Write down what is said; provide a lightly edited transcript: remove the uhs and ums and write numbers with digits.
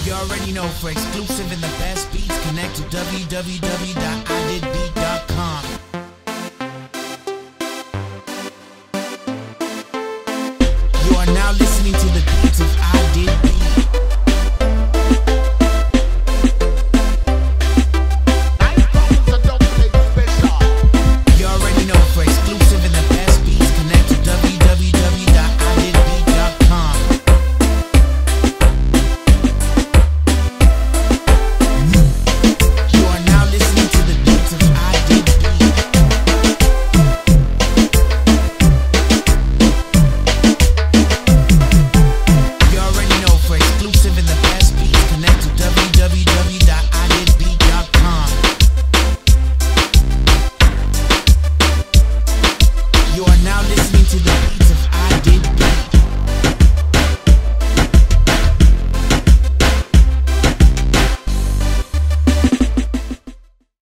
You already know, for exclusive and the best beats, connect to www.idid.com.